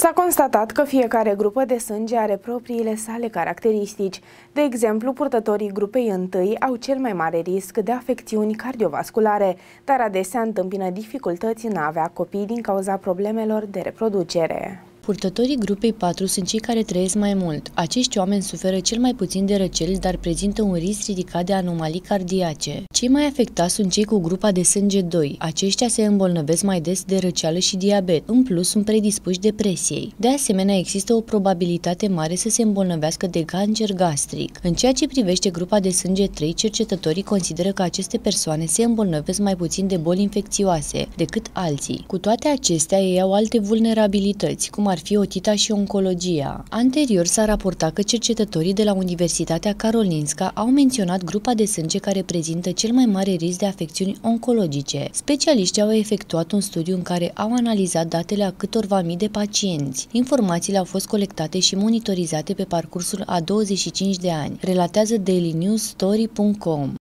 S-a constatat că fiecare grupă de sânge are propriile sale caracteristici. De exemplu, purtătorii grupei 1 au cel mai mare risc de afecțiuni cardiovasculare, dar adesea întâmpină dificultăți în a avea copii din cauza problemelor de reproducere. Purtătorii grupei 4 sunt cei care trăiesc mai mult. Acești oameni suferă cel mai puțin de răceli, dar prezintă un risc ridicat de anomalii cardiace. Cei mai afectați sunt cei cu grupa de sânge 2. Aceștia se îmbolnăvesc mai des de răceală și diabet. În plus, sunt predispuși depresiei. De asemenea, există o probabilitate mare să se îmbolnăvească de cancer gastric. În ceea ce privește grupa de sânge 3, cercetătorii consideră că aceste persoane se îmbolnăvesc mai puțin de boli infecțioase decât alții. Cu toate acestea, ei au alte vulnerabilități, cum ar fi otita și oncologia. Anterior s-a raportat că cercetătorii de la Universitatea Karolinska au menționat grupa de sânge care prezintă cel mai mare risc de afecțiuni oncologice. Specialiștii au efectuat un studiu în care au analizat datele a câtorva mii de pacienți. Informațiile au fost colectate și monitorizate pe parcursul a 25 de ani, relatează dailyNewsStory.com.